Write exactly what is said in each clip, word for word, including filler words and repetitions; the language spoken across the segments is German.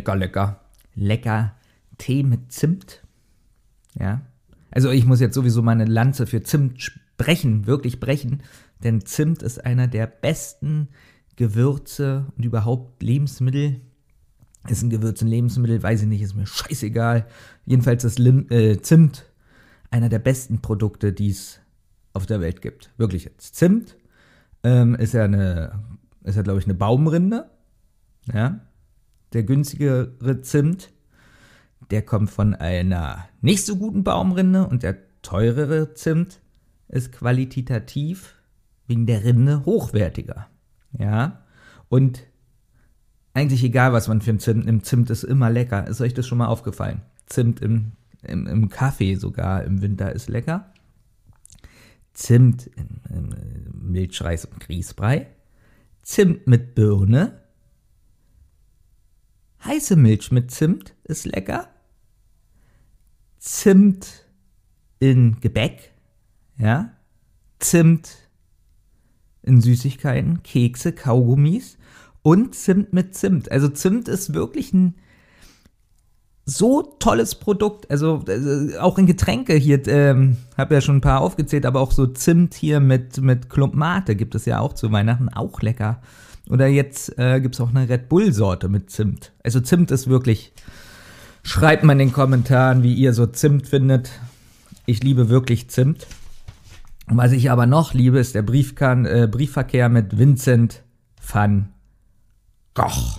lecker, lecker. Lecker Tee mit Zimt. Ja. Also ich muss jetzt sowieso meine Lanze für Zimt brechen, wirklich brechen. Denn Zimt ist einer der besten Gewürze und überhaupt Lebensmittel. Ist ein Gewürz ein Lebensmittel, weiß ich nicht, ist mir scheißegal. Jedenfalls ist Lim- äh, Zimt einer der besten Produkte, die es auf der Welt gibt. Wirklich jetzt. Zimt ähm, ist ja eine, ist ja glaube ich eine Baumrinde. Ja. Der günstigere Zimt, der kommt von einer nicht so guten Baumrinde und der teurere Zimt ist qualitativ wegen der Rinde hochwertiger. Ja. Und eigentlich egal, was man für ein Zimt nimmt, Zimt ist immer lecker. Ist euch das schon mal aufgefallen? Zimt im, im, im Kaffee sogar im Winter ist lecker. Zimt in, in Milchreis und Grießbrei. Zimt mit Birne. Heiße Milch mit Zimt ist lecker. Zimt in Gebäck. Ja. Zimt in Süßigkeiten, Kekse, Kaugummis. Und Zimt mit Zimt. Also Zimt ist wirklich ein so tolles Produkt. Also, also auch in Getränke hier, ähm, habe ja schon ein paar aufgezählt, aber auch so Zimt hier mit, mit Klump Mate gibt es ja auch zu Weihnachten. Auch lecker. Oder jetzt äh, gibt es auch eine Red Bull-Sorte mit Zimt. Also Zimt ist wirklich, schreibt mal in den Kommentaren, wie ihr so Zimt findet. Ich liebe wirklich Zimt. Und was ich aber noch liebe, ist der Briefkan- äh, Briefverkehr mit Vincent van Gogh.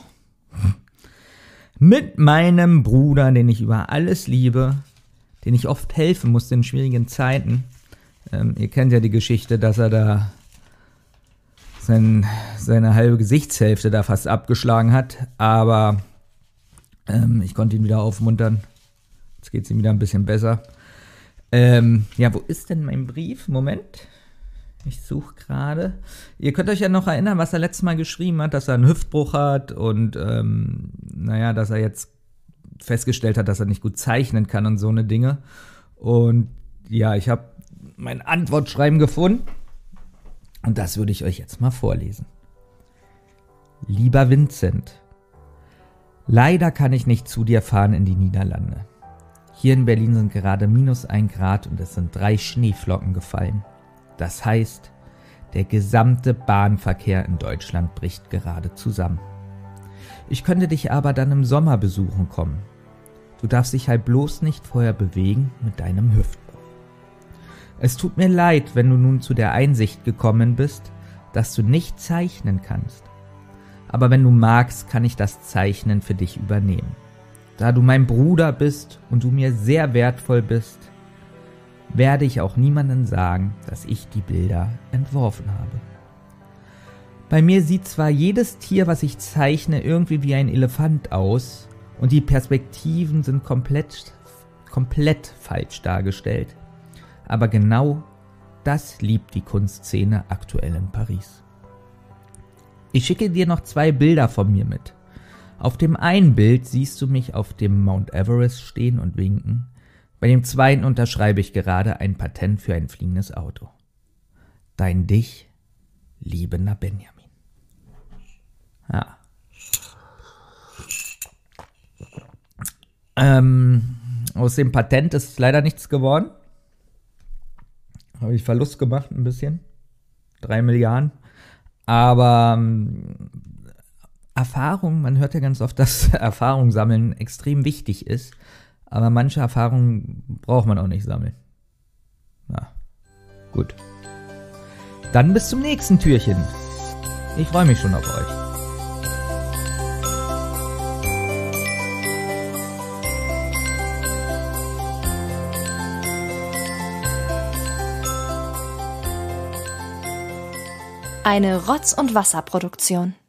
Mit meinem Bruder, den ich über alles liebe, den ich oft helfen musste in schwierigen Zeiten. Ähm, ihr kennt ja die Geschichte, dass er da sein, seine halbe Gesichtshälfte da fast abgeschlagen hat. Aber ähm, ich konnte ihn wieder aufmuntern. Jetzt geht es ihm wieder ein bisschen besser. Ähm, ja, wo ist denn mein Brief? Moment. Ich suche gerade. Ihr könnt euch ja noch erinnern, was er letztes Mal geschrieben hat, dass er einen Hüftbruch hat und ähm, naja, dass er jetzt festgestellt hat, dass er nicht gut zeichnen kann und so eine Dinge. Und ja, ich habe mein Antwortschreiben gefunden und das würde ich euch jetzt mal vorlesen. Lieber Vincent, leider kann ich nicht zu dir fahren in die Niederlande. Hier in Berlin sind gerade minus ein Grad und es sind drei Schneeflocken gefallen. Das heißt, der gesamte Bahnverkehr in Deutschland bricht gerade zusammen. Ich könnte dich aber dann im Sommer besuchen kommen. Du darfst dich halt bloß nicht vorher bewegen mit deinem Hüftbruch. Es tut mir leid, wenn du nun zu der Einsicht gekommen bist, dass du nicht zeichnen kannst. Aber wenn du magst, kann ich das Zeichnen für dich übernehmen. Da du mein Bruder bist und du mir sehr wertvoll bist, werde ich auch niemandem sagen, dass ich die Bilder entworfen habe. Bei mir sieht zwar jedes Tier, was ich zeichne, irgendwie wie ein Elefant aus und die Perspektiven sind komplett, komplett falsch dargestellt, aber genau das liebt die Kunstszene aktuell in Paris. Ich schicke dir noch zwei Bilder von mir mit. Auf dem einen Bild siehst du mich auf dem Mount Everest stehen und winken. Bei dem zweiten unterschreibe ich gerade ein Patent für ein fliegendes Auto. Dein dich liebender Benjamin. Ja. Ähm, aus dem Patent ist leider nichts geworden. Habe ich Verlust gemacht ein bisschen. Drei Milliarden. Aber ähm, Erfahrung, man hört ja ganz oft, dass Erfahrung sammeln extrem wichtig ist. Aber manche Erfahrungen braucht man auch nicht sammeln. Na, gut. Dann bis zum nächsten Türchen. Ich freue mich schon auf euch. Eine Rotz- und Wasser-Produktion.